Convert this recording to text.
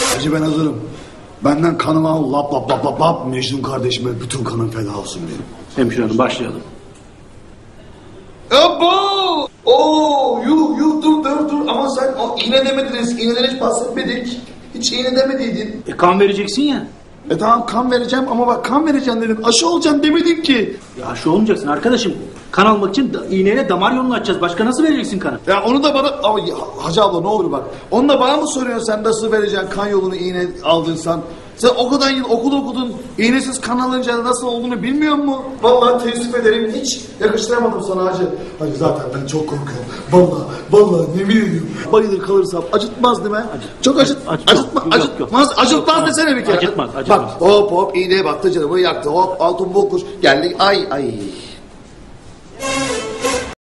Hacı ben hazırım. Benden kanımı al lap lap lap lap lap. Mecnun kardeşime bütün kanım feda olsun benim. Hemşire hanım başlayalım. Abo! Oo, yuh dur. Ama sen o iğne demediniz. İğneden hiç bahsetmedik. Hiç iğne demediydin. Kan vereceksin ya. Tamam kan vereceğim ama bak kan vereceğim dedin. Aşı olacaksın demedim ki. Ya aşı olmayacaksın arkadaşım. Kan almak için iğneyle damar yolunu açacağız. Başka nasıl vereceksin kanı? Ya onu da bana... Ay, Hacı abla ne olur bak. Onu da bana mı soruyorsun sen nasıl vereceksin kan yolunu iğne aldıysan? Sen o kadar yıl okul okudun. İğnesiz kan alınca nasıl olduğunu bilmiyor musun? Vallahi teessüf ederim. Hiç yakıştıramadım sana Hacı. Hacı zaten ben çok korkuyorum. Vallahi yemin ediyorum. Bayılır kalırsam acıtmaz değil mi? Çok acıtmaz desene bir kere. Acıtmaz. Bak hop iğneye baktı canımı yaktı. Hop altın bokuş geldi. Ay.